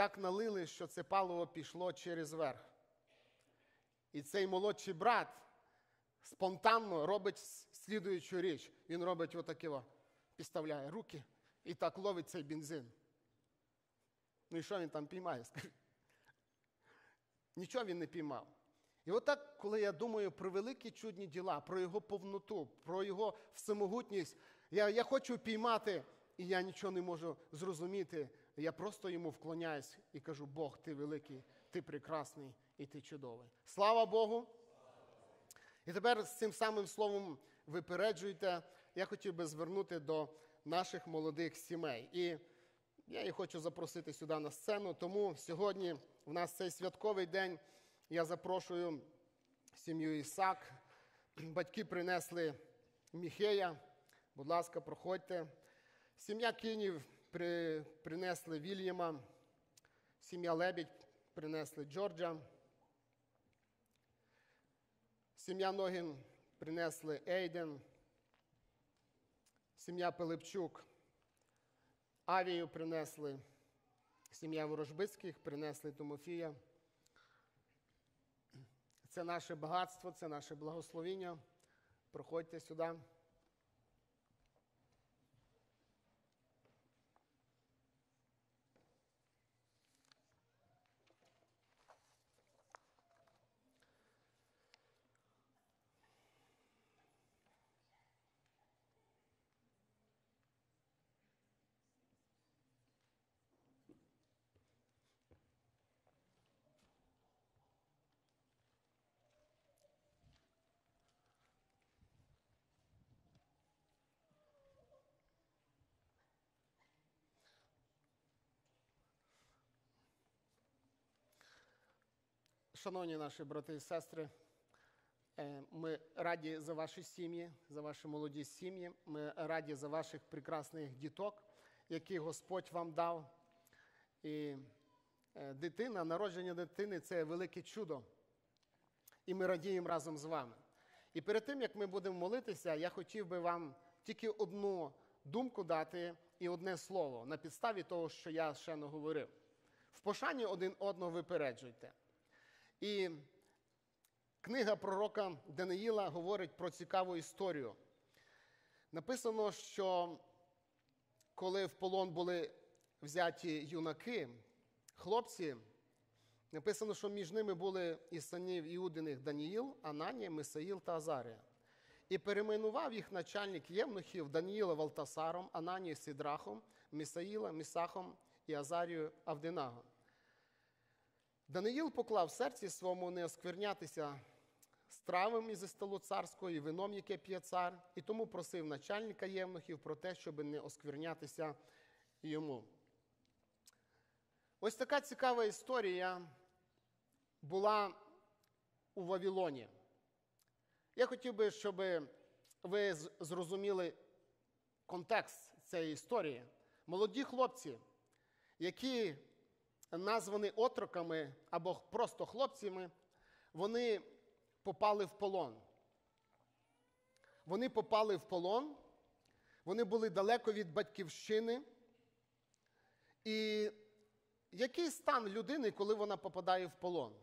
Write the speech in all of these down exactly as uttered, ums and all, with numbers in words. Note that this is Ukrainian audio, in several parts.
так налили, що це паливо пішло через верх. І цей молодший брат спонтанно робить слідуючу річ. Він робить отаке, підставляє руки і так ловить цей бензин. Ну і що він там піймає, скажіть? Нічого він не піймав. І отак, коли я думаю про великі чудні діла, про його повноту, про його всемогутність, я, я хочу піймати, і я нічого не можу зрозуміти. Я просто йому вклоняюсь і кажу: Бог, ти великий, ти прекрасний і ти чудовий. Слава Богу! І тепер з цим самим словом «випереджуйте» я хотів би звернути до наших молодих сімей. І я їх хочу запросити сюди на сцену, тому сьогодні в нас цей святковий день. Я запрошую сім'ю Ісак. Батьки принесли Міхея. Будь ласка, проходьте. Сім'я Кінів при, принесли Вільяма. Сім'я Лебідь принесли Джорджа. Сім'я Ногін принесли Ейден. Сім'я Пилипчук Авію принесли. Сім'я Ворожбицьких принесли Тимофія. Це наше багатство, це наше благословіння. Проходьте сюди. Шановні наші брати і сестри, ми раді за ваші сім'ї, за ваші молоді сім'ї. Ми раді за ваших прекрасних діток, які Господь вам дав. І дитина, народження дитини – це велике чудо. І ми радіємо разом з вами. І перед тим, як ми будемо молитися, я хотів би вам тільки одну думку дати і одне слово на підставі того, що я ще не говорив. В пошані один одного випереджуйте. І книга пророка Даниїла говорить про цікаву історію. Написано, що коли в полон були взяті юнаки, хлопці, написано, що між ними були із синів Іудиних Даниїл, Ананія, Мисаїл та Азарія. І перейменував їх начальник євнухів Даниїла Валтасаром, Ананію Сідрахом, Мисаїла Місахом і Азарію Авдинагом. Даниїл поклав в серці своєму не осквернятися стравами зі столу царського і вином, яке п'є цар, і тому просив начальника євнухів про те, щоб не осквернятися йому. Ось така цікава історія була у Вавилоні. Я хотів би, щоб ви зрозуміли контекст цієї історії. Молоді хлопці, які названі отроками або просто хлопцями, вони попали в полон. Вони попали в полон, вони були далеко від батьківщини. І який стан людини, коли вона попадає в полон?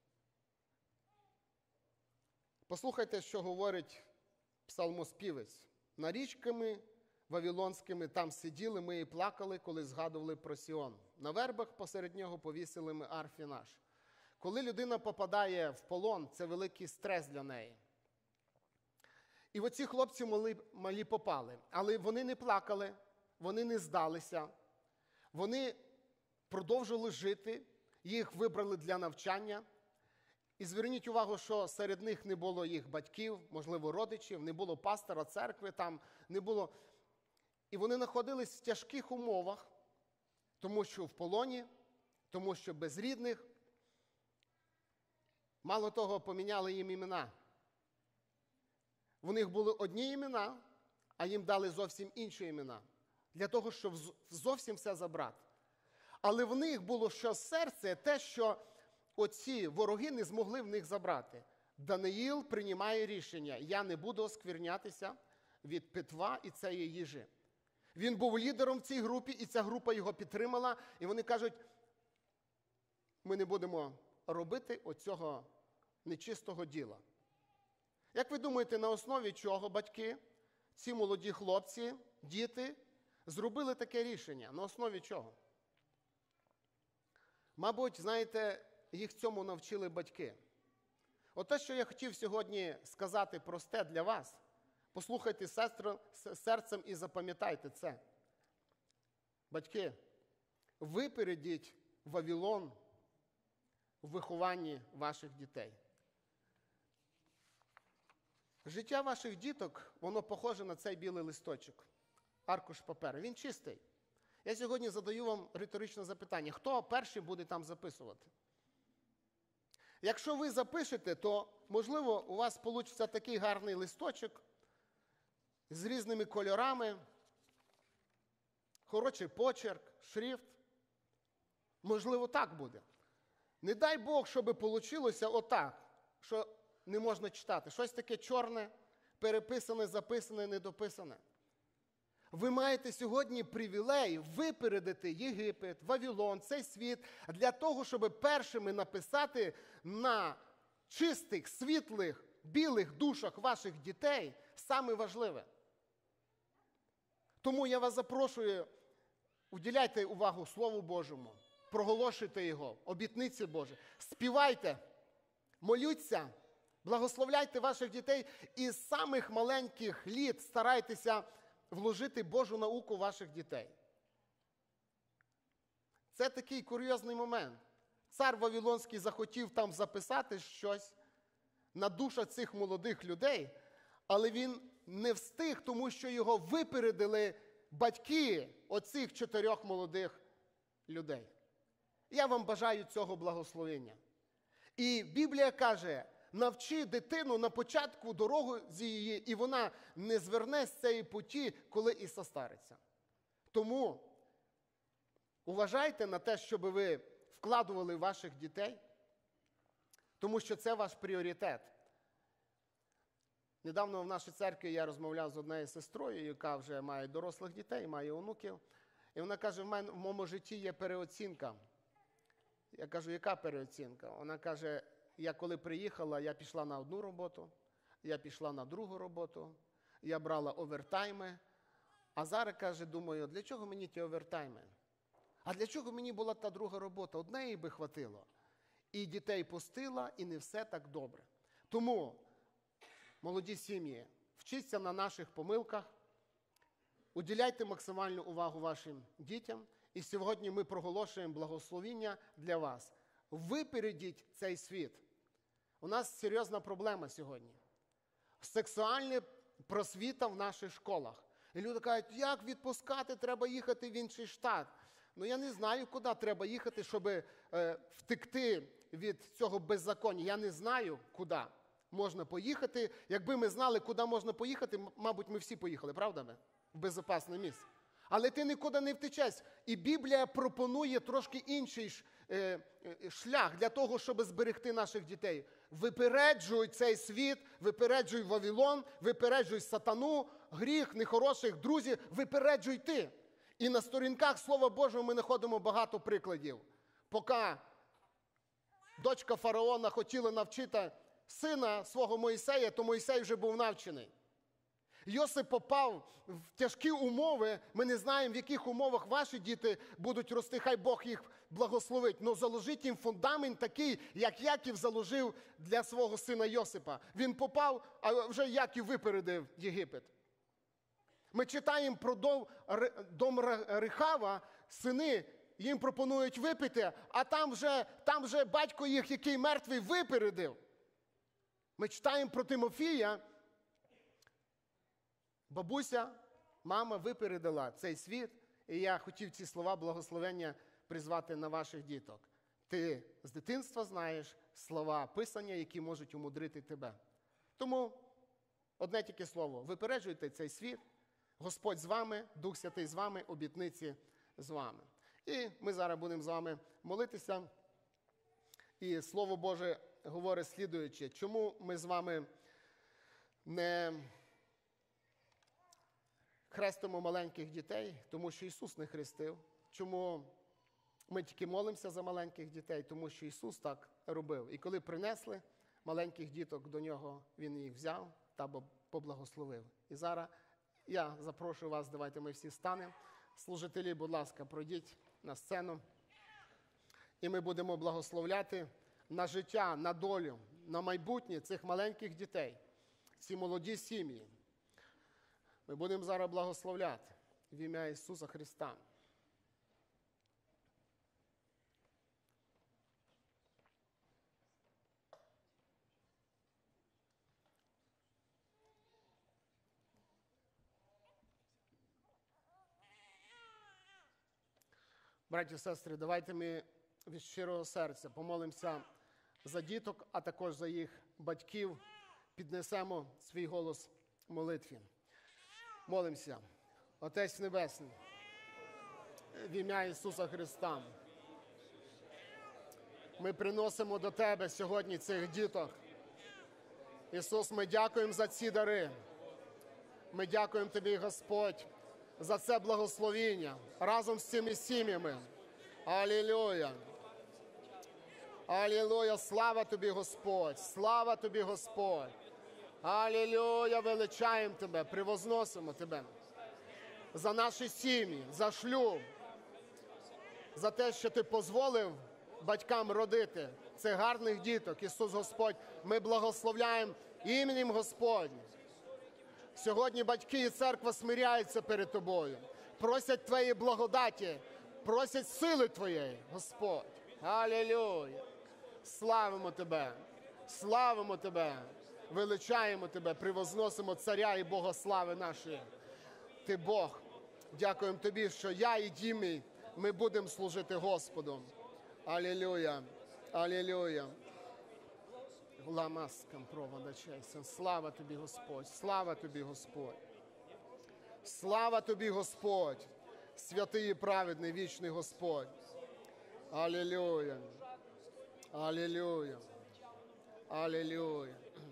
Послухайте, що говорить псалмоспівець. «На річками вавилонськими там сиділи ми і плакали, коли згадували про Сіон. На вербах посеред нього повісили ми арфі наш». Коли людина попадає в полон, це великий стрес для неї. І оці хлопці малі, малі попали. Але вони не плакали, вони не здалися. Вони продовжили жити, їх вибрали для навчання. І зверніть увагу, що серед них не було їх батьків, можливо, родичів, не було пастора церкви, там не було. І вони знаходились в тяжких умовах, тому що в полоні, тому що без рідних. Мало того, поміняли їм імена. В них були одні імена, а їм дали зовсім інші імена. Для того, щоб зовсім все забрати. Але в них було що серце, те, що оці вороги не змогли в них забрати. Даниїл приймає рішення: я не буду осквернятися від питва і цієї їжі. Він був лідером в цій групі, і ця група його підтримала. І вони кажуть: ми не будемо робити оцього нечистого діла. Як ви думаєте, на основі чого батьки, ці молоді хлопці, діти, зробили таке рішення? На основі чого? Мабуть, знаєте, їх цьому навчили батьки. От те, що я хотів сьогодні сказати просте для вас, послухайте сестро, серцем і запам'ятайте це. Батьки, випередіть Вавилон в вихованні ваших дітей. Життя ваших діток, воно похоже на цей білий листочок, аркуш паперу. Він чистий. Я сьогодні задаю вам риторичне запитання. Хто перший буде там записувати? Якщо ви запишете, то, можливо, у вас вийде такий гарний листочок з різними кольорами, хороший почерк, шрифт. Можливо, так буде. Не дай Бог, щоб вийшло отак, що не можна читати. Щось таке чорне, переписане, записане, недописане. Ви маєте сьогодні привілей випередити Єгипет, Вавилон, цей світ, для того, щоб першими написати на чистих, світлих, білих душах ваших дітей саме важливе. Тому я вас запрошую, уділяйте увагу Слову Божому, проголошуйте його, обітниці Божі, співайте, молються, благословляйте ваших дітей і з самих маленьких літ старайтеся вложити Божу науку в ваших дітей. Це такий курйозний момент. Цар Вавилонський захотів там записати щось на душу цих молодих людей, але він не встиг, тому що його випередили батьки оцих чотирьох молодих людей. Я вам бажаю цього благословення. І Біблія каже, навчи дитину на початку дорогу з її, і вона не зверне з цієї путі, коли і состариться. Тому уважайте на те, щоб ви вкладували в ваших дітей, тому що це ваш пріоритет. Недавно в нашій церкві я розмовляв з однією сестрою, яка вже має дорослих дітей, має онуків. І вона каже, в мене в моєму житті є переоцінка. Я кажу, яка переоцінка? Вона каже, я коли приїхала, я пішла на одну роботу, я пішла на другу роботу, я брала овертайми. А зараз, каже, думаю, для чого мені ті овертайми? А для чого мені була та друга робота? Однієї би хватило. І дітей пустила, і не все так добре. Тому, молоді сім'ї, вчіться на наших помилках, уділяйте максимальну увагу вашим дітям. І сьогодні ми проголошуємо благословіння для вас. Випередіть цей світ. У нас серйозна проблема сьогодні. Сексуальна просвіта в наших школах. І люди кажуть, як відпускати, треба їхати в інший штат. Ну я не знаю, куди треба їхати, щоб е, втекти від цього беззаконня. Я не знаю, куди можна поїхати. Якби ми знали, куди можна поїхати, мабуть, ми всі поїхали, правда? В безпечне місце. Але ти нікуди не втечеш. І Біблія пропонує трошки інший е, е, шлях для того, щоб зберегти наших дітей. Випереджуй цей світ, випереджуй Вавилон, випереджуй сатану, гріх, нехороших друзів, випереджуй ти. І на сторінках Слова Божого ми знаходимо багато прикладів. Поки дочка фараона хотіла навчити сина свого Мойсея, то Мойсей вже був навчений. Йосип попав в тяжкі умови, ми не знаємо, в яких умовах ваші діти будуть рости, хай Бог їх благословить. Но заложіть їм фундамент такий, як Яків заложив для свого сина Йосипа. Він попав, а вже Яків випередив Єгипет. Ми читаємо про дом, дом Рехава, сини їм пропонують випити, а там вже, там вже батько їх, який мертвий, випередив. Ми читаємо про Тимофія. Бабуся, мама випередила цей світ, і я хотів ці слова благословення призвати на ваших діток. Ти з дитинства знаєш слова Писання, які можуть умудрити тебе. Тому одне тільки слово, випереджуйте цей світ, Господь з вами, Дух Святий з вами, обітниці з вами. І ми зараз будемо з вами молитися. І Слово Боже говорить слідуюче, чому ми з вами не хрестимо маленьких дітей, тому що Ісус не хрестив. Чому Ми тільки молимося за маленьких дітей, тому що Ісус так робив. І коли принесли маленьких діток до Нього, Він їх взяв та поблагословив. І зараз я запрошую вас, давайте ми всі станемо. Служителі, будь ласка, пройдіть на сцену. І ми будемо благословляти на життя, на долю, на майбутнє цих маленьких дітей, ці молоді сім'ї. Ми будемо зараз благословляти в ім'я Ісуса Христа. Браті і сестри, давайте ми від щирого серця помолимося за діток, а також за їх батьків, піднесемо свій голос в молитві. Молимося. Отець Небесний, в ім'я Ісуса Христа, ми приносимо до Тебе сьогодні цих діток. Ісус, ми дякуємо за ці дари. Ми дякуємо Тобі, Господь, за це благословіння разом з цими сім'ями. Алілуя! Алілуя! Слава Тобі, Господь! Слава Тобі, Господь! Алілуя! Величаємо Тебе, превозносимо Тебе за наші сім'ї, за шлюб, за те, що Ти дозволив батькам родити цих гарних діток. Ісус Господь, ми благословляємо іменем Господнім. Сьогодні батьки і церква смиряються перед Тобою, просять Твоєї благодаті, просять сили Твоєї, Господь. Алілуя! Славимо Тебе, славимо Тебе, величаємо Тебе, превозносимо Царя і Бога слави нашої. Ти Бог, дякуємо Тобі, що я і дім мій, ми будемо служити Господу. Алілуя! Алілуя! Ламаскам проводачайся. Слава Тобі, Господь, слава Тобі, Господь. Слава Тобі, Господь, святий і праведний, вічний Господь. Алілуя. Алілуя. Алілуя.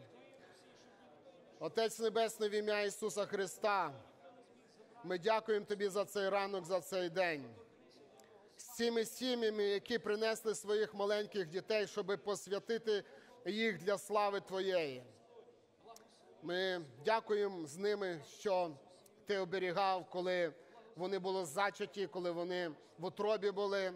Отець Небесний, в ім'я Ісуса Христа, ми дякуємо Тобі за цей ранок, за цей день. З цими сім'ями, які принесли своїх маленьких дітей, щоб посвятити їх для слави Твоєї. Ми дякуємо з ними, що Ти оберігав, коли вони були зачаті, коли вони в утробі були.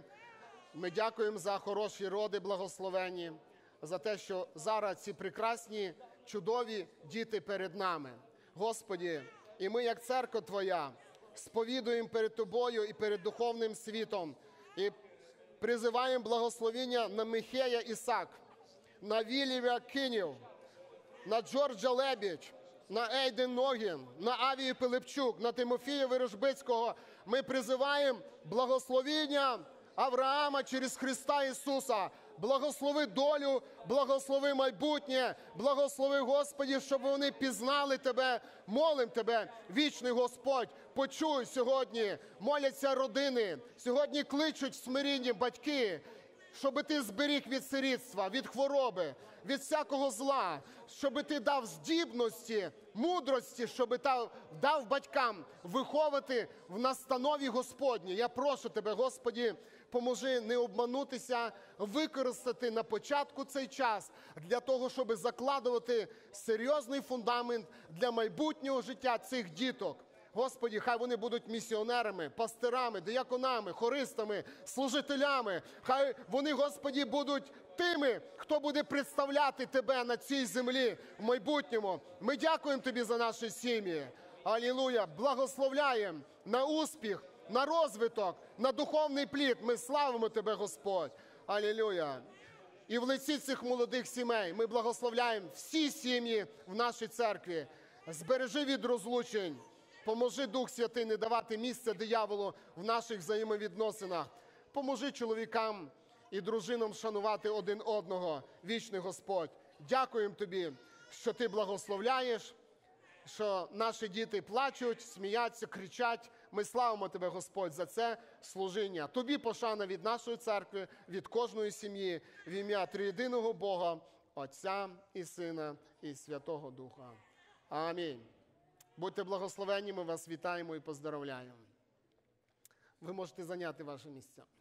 Ми дякуємо за хороші роди благословенні, за те, що зараз ці прекрасні, чудові діти перед нами. Господі, і ми, як церква Твоя, сповідуємо перед Тобою і перед духовним світом, і призиваємо благословення на Михея Ісак, на Вілія Кинів, на Джорджа Лебідь, на Ейден Ногін, на Авію Пилипчук, на Тимофія Вирожбицького. Ми призиваємо благословення Авраама через Христа Ісуса. Благослови долю, благослови майбутнє, благослови, Господі, щоб вони пізнали Тебе. Молим Тебе, вічний Господь, почуй сьогодні, моляться родини, сьогодні кличуть смирінні батьки, щоб Ти зберіг від сирітства, від хвороби, від всякого зла, щоб Ти дав здібності, мудрості, щоб дав, дав батькам виховати в настанові Господній. Я прошу Тебе, Господі, поможи не обманутися, використати на початку цей час для того, щоб закладувати серйозний фундамент для майбутнього життя цих діток. Господі, хай вони будуть місіонерами, пастирами, дияконами, хористами, служителями. Хай вони, Господі, будуть тими, хто буде представляти Тебе на цій землі в майбутньому. Ми дякуємо Тобі за наші сім'ї. Алілуя! Благословляємо на успіх, на розвиток, на духовний плід. Ми славимо Тебе, Господь. Алілуя! І в лиці цих молодих сімей ми благословляємо всі сім'ї в нашій церкві. Збережи від розлучень. Поможи, Дух Святий, не давати місця дияволу в наших взаємовідносинах. Поможи чоловікам і дружинам шанувати один одного, вічний Господь. Дякуємо Тобі, що Ти благословляєш, що наші діти плачуть, сміються, кричать. Ми славимо Тебе, Господь, за це служіння. Тобі пошана від нашої церкви, від кожної сім'ї, в ім'я Триєдиного Бога, Отця і Сина, і Святого Духа. Амінь. Будьте благословенні, ми вас вітаємо і поздоровляємо. Ви можете зайняти ваші місця.